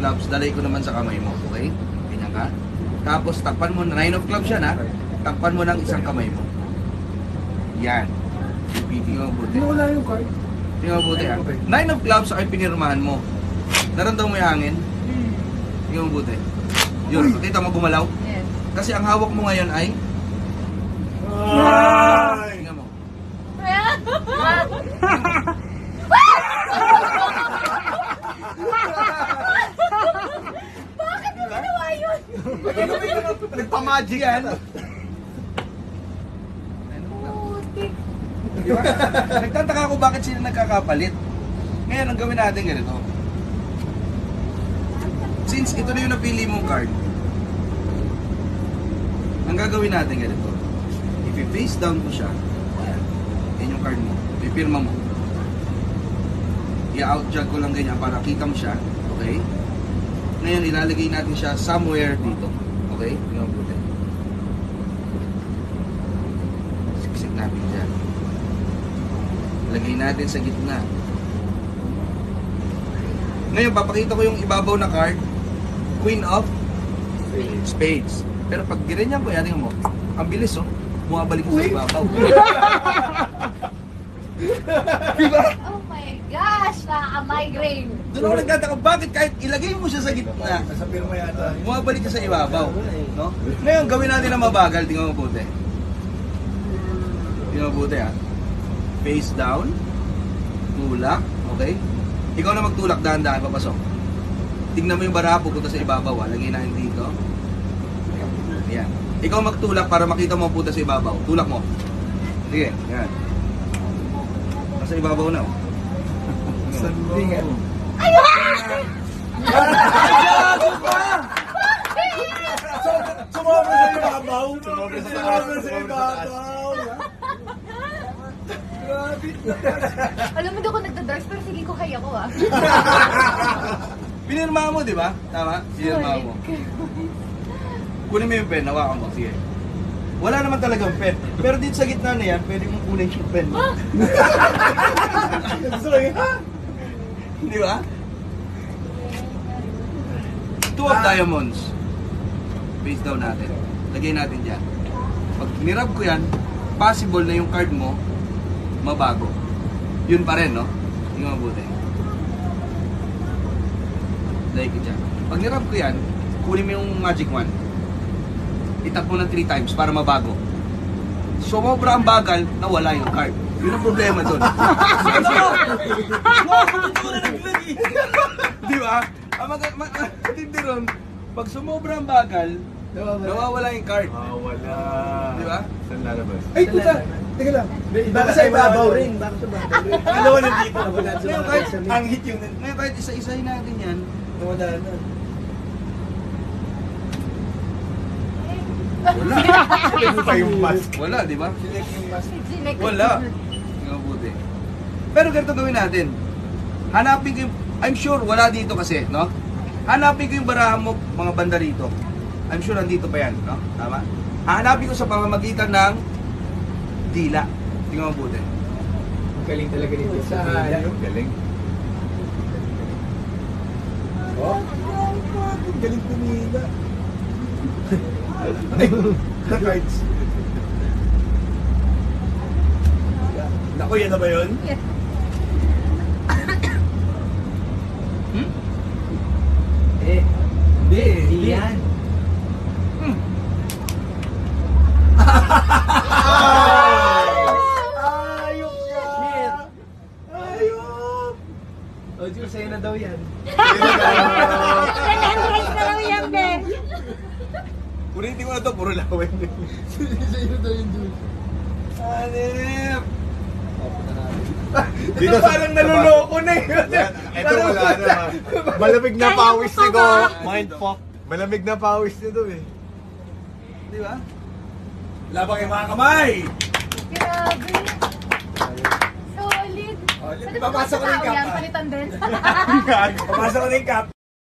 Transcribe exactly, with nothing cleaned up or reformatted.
clubs, dalay ko naman sa kamay mo, okay? Ganyan ka. Tapos takpan mo, nine of clubs yan ha. Takpan mo ng isang kamay mo. Yan. Tingnan mo buti. Wala yung card. Tingnan mo buti ha. Nine of clubs ay pinirmahan mo. Naramdaman mo yung hangin? Tingnan mo buti. Yun, kita mo gumalaw? Yes. Kasi ang hawak mo ngayon ay... Ay! Tingnan mo. Bakit mo ginawa yun? Nagpa-magic yan. Putik. Diba? Nagtataka ako bakit sila nagkakapalit. Ngayon, ang gawin natin ganito. Since ito na yung napili mong card, ang gagawin natin ganito. If you face down mo siya, ayan, yan yung card mo, pipirma mo. I-outjug ko lang ganyan para kita mo siya, okay? Ngayon, ilalagay natin siya somewhere dito, okay? Tingnan mo buti. Siksik natin dyan. Lagay natin sa gitna. Ngayon, papakita ko yung ibabaw na card, Queen of Spades. Pero pag girenyan ko, yan, tingnan mo, ang bilis oh, bumabalik ko sa ibabaw. Diba? Oh my gosh, nakaka-migraine. Doon ako nagtataka, bakit kahit ilagay mo siya sa gitna, Sa pirma yata. bumabalik ka sa ibabaw. No? Ngayon, gawin natin na mabagal, tingnan mo mabuti. Tingnan mo mabuti ha. Face down, tulak, okay? Ikaw na magtulak, dahan-dahan, papasok. Tingnan mo yung baraha, pupunta sa ibabaw ha. Lagay natin dito. Ayan. Ikaw magtulak para makita mo ang pupunta sa ibabaw. Tulak mo. Sige, yan. Nasa ibabaw na oh. Sandingan. Sumobra sa ibabaw. Sumobra sa ibabaw. Grabe. Alam mo, di ako nagda-drugs, pero sige ko kaya ko ah. Pinirma mo, di ba? Tama? Pinirma mo. Kunin mo yung pen, hawakan mo. Sige. Wala naman talagang pen. Pero dito sa gitna na yan, pwede mong kunin yung pen. Sorry. Di ba? Two of diamonds. Face down natin. Lagay natin dyan. Pag nirab ko yan, possible na yung card mo mabago. Yun pa rin, no? Yung mabuti. Lagay ko dyan. Pag nirab ko yan, kunin mo yung magic wand. Itap mo ng three times para mabago. Sumobra ang bagal, nawala yung card. Yun ang problema doon. Di ba? Ang matindi ron, pag sumobra ang bagal, nawawala yung card. Ah, wala. Di ba? Saan lalabas? Ay, puta! Teka lang. Baka sa ibabaw rin. Baka sa ibabaw rin. Dalawa nandito. Ngayon kahit, Ang hit yung... ngayon kahit isa-isahin natin yan, Nawala na. wala. Ito pa yung mask. Wala, di ba? Select yung mask. Sinek. Wala. Yung mabuti. Pero ganito gawin natin. Hanapin ko yung, I'm sure wala dito kasi, no? Hanapin ko yung barahan mo, mga banda rito. I'm sure nandito pa yan, no? Tama? Hanapin ko sa pamamagitan ng dila. Tingnan mo mabuti. Ang galing talaga nito. Saan? Ang galing. Oh? Ang galing kumila. The cards. Naku, yan na ba yun? Yes. Hmm? Eh, hindi. Hindi yan. Hmm. Ayok ka! Shit! Ayok! O, Jules, sa'yo na daw yan. Nag-entrance na lang yan, Ben. Puritin ko na to, puro lawin. Sa'yo na daw yan, Jules. Hanip! Dito parang naluloko na eh. Ito wala na. Malamig na pawis nito. Mind fuck. Malamig na pawis nito eh. Di ba? Labang yung mga kamay! Grabe. Solid. Oh, Pwede papasok ko ba na yung sa tao yan? cup. Palitan din. Papasok ko na yung cup.